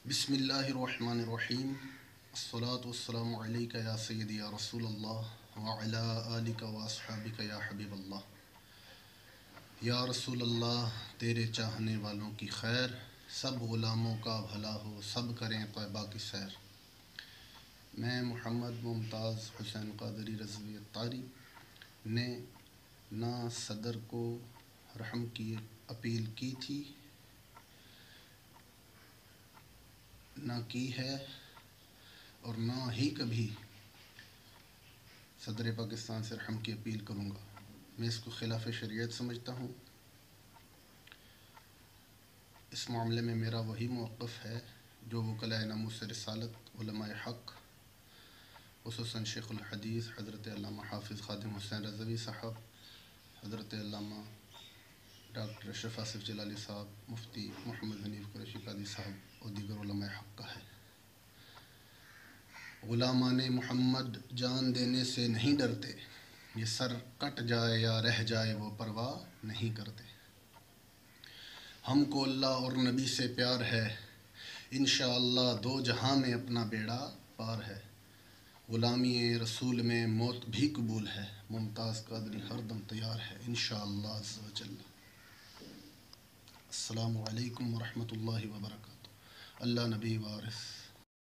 بسم اللہ الرحمن الرحیم الصلاة والسلام علیکہ یا سیدی یا رسول اللہ وعلا آلکہ واصحابکہ یا حبیب اللہ۔ یا رسول اللہ تیرے چاہنے والوں کی خیر، سب غلاموں کا بھلا ہو، سب کریں طیبہ کی سیر۔ میں محمد ممتاز حسین قادری رضوی اتاری نے نہ صدر کو رحم کی اپیل کی تھی، نہ کی ہے، اور نہ ہی کبھی صدر پاکستان سے رحم کی اپیل کروں گا۔ میں اس کو خلاف شریعت سمجھتا ہوں۔ اس معاملے میں میرا وہی موقف ہے جو وکلاء ناموس رسالت، علماء حق، خصوصاً شیخ الحدیث حضرت علامہ حافظ خادم حسین رضوی صاحب، حضرت علامہ ڈاکٹر اشرف آصف جلالی صاحب، مفتی محمد حنیف قریشی قادری صاحب اور دیگر علماء حق کا ہے۔ غلامان محمد جان دینے سے نہیں ڈرتے، یہ سر کٹ جائے یا رہ جائے وہ پرواہ نہیں کرتے۔ ہم کو اللہ اور نبی سے پیار ہے، انشاءاللہ دو جہاں میں اپنا بیڑا پار ہے۔ غلامی رسول میں موت بھی قبول ہے، ممتاز قادری ہر دم تیار ہے انشاءاللہ عز و جل۔ السلام علیکم ورحمۃ اللہ وبرکاتہ۔ اللہ نبی وارث۔